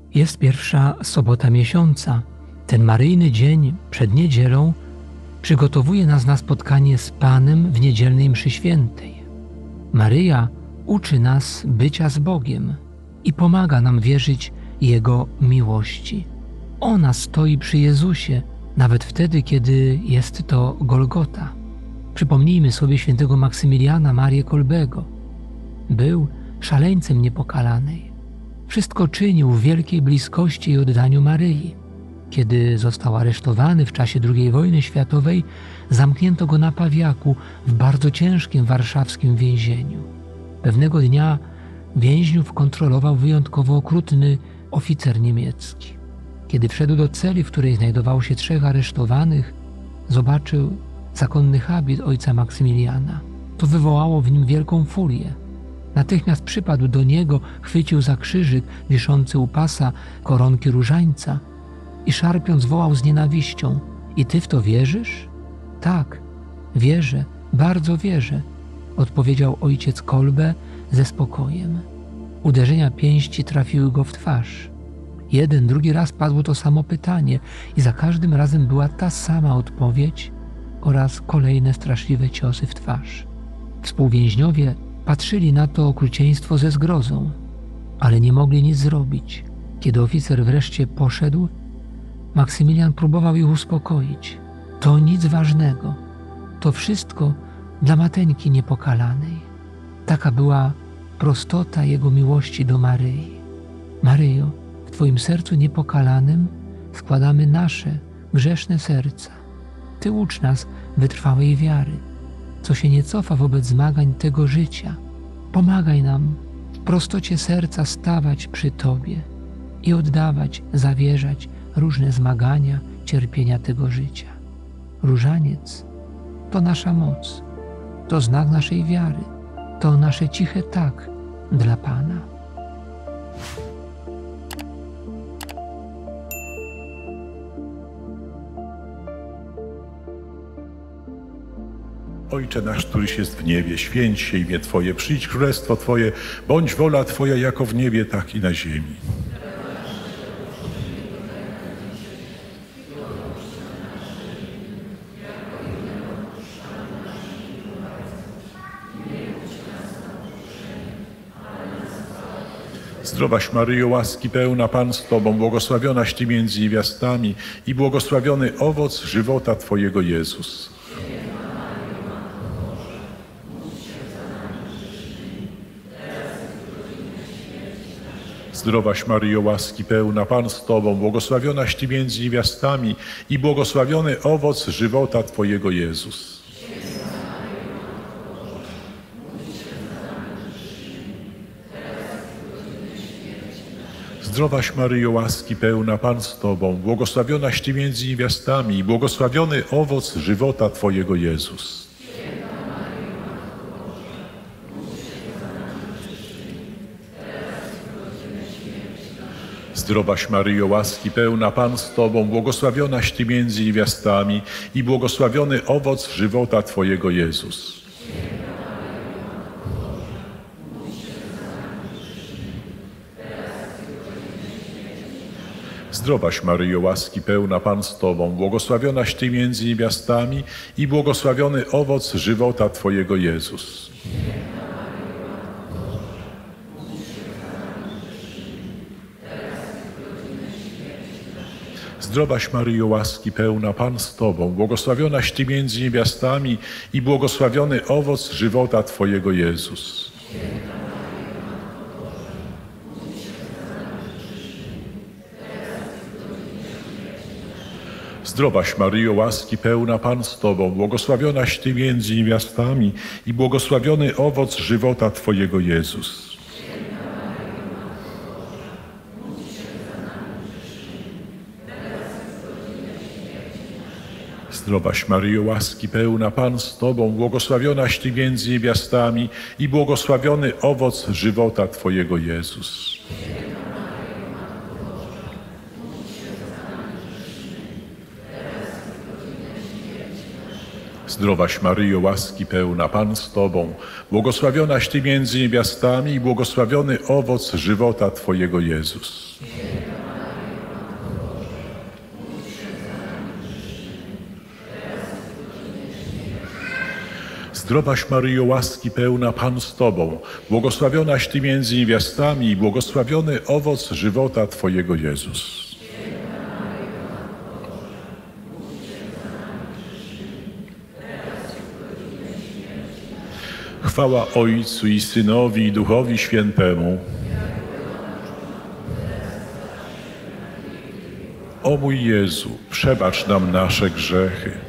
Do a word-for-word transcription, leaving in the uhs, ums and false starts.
Jest pierwsza sobota miesiąca. Ten maryjny dzień przed niedzielą przygotowuje nas na spotkanie z Panem w niedzielnej mszy świętej. Maryja uczy nas bycia z Bogiem i pomaga nam wierzyć Jego miłości. Ona stoi przy Jezusie, nawet wtedy, kiedy jest to Golgota. Przypomnijmy sobie świętego Maksymiliana Marię Kolbego. Był szaleńcem niepokalanej. Wszystko czynił w wielkiej bliskości i oddaniu Maryi. Kiedy został aresztowany w czasie drugiej wojny światowej, zamknięto go na Pawiaku w bardzo ciężkim warszawskim więzieniu. Pewnego dnia więźniów kontrolował wyjątkowo okrutny oficer niemiecki. Kiedy wszedł do celi, w której znajdowało się trzech aresztowanych, zobaczył zakonny habit ojca Maksymiliana. To wywołało w nim wielką furię. Natychmiast przypadł do niego, chwycił za krzyżyk wiszący u pasa koronki różańca i szarpiąc wołał z nienawiścią: „I ty w to wierzysz?” „Tak, wierzę, bardzo wierzę”, odpowiedział ojciec Kolbe ze spokojem. Uderzenia pięści trafiły go w twarz. Jeden, drugi raz padło to samo pytanie i za każdym razem była ta sama odpowiedź oraz kolejne straszliwe ciosy w twarz. Współwięźniowie patrzyli na to okrucieństwo ze zgrozą, ale nie mogli nic zrobić. Kiedy oficer wreszcie poszedł, Maksymilian próbował ich uspokoić. To nic ważnego. To wszystko dla mateńki niepokalanej. Taka była prostota jego miłości do Maryi. Maryjo, w Twoim sercu niepokalanym składamy nasze grzeszne serca. Ty ucz nas wytrwałej wiary, co się nie cofa wobec zmagań tego życia. Pomagaj nam w prostocie serca stawać przy Tobie i oddawać, zawierzać różne zmagania, cierpienia tego życia. Różaniec to nasza moc, to znak naszej wiary, to nasze ciche tak dla Pana. Ojcze nasz, któryś jest w niebie, święć się imię Twoje, przyjdź królestwo Twoje, bądź wola Twoja jako w niebie, tak i na ziemi. Zdrowaś Maryjo, łaski pełna, Pan z Tobą, błogosławionaś Ty między niewiastami i błogosławiony owoc żywota Twojego, Jezus. Zdrowaś Maryjo, łaski pełna, Pan z Tobą, błogosławionaś Ty między niewiastami i błogosławiony owoc żywota Twojego, Jezus. Zdrowaś Maryjo, łaski pełna, Pan z Tobą, błogosławionaś Ty między niewiastami i błogosławiony owoc żywota Twojego, Jezus. Zdrowaś Maryjo, łaski pełna, Pan z Tobą, błogosławionaś Ty między niewiastami i błogosławiony owoc żywota Twojego, Jezus. Zdrowaś Maryjo, łaski pełna, Pan z Tobą, błogosławionaś Ty między niewiastami i błogosławiony owoc żywota Twojego, Jezus. Zdrowaś Maryjo, łaski pełna, Pan z Tobą, błogosławionaś Ty między niewiastami i błogosławiony owoc żywota Twojego, Jezus. Zdrowaś Maryjo, łaski pełna, Pan z Tobą, błogosławionaś Ty między niewiastami i błogosławiony owoc żywota Twojego, Jezus. Zdrowaś Maryjo, łaski pełna, Pan z Tobą, błogosławionaś Ty między niewiastami i błogosławiony owoc żywota Twojego, Jezus. Zdrowaś Maryjo, łaski pełna, Pan z Tobą, błogosławionaś Ty między niewiastami i błogosławiony owoc żywota Twojego, Jezus. Zdrowaś Maryjo, łaski pełna, Pan z Tobą, błogosławionaś Ty między niewiastami i błogosławiony owoc żywota Twojego Jezus. Chwała Ojcu i Synowi i Duchowi Świętemu. O mój Jezu, przebacz nam nasze grzechy,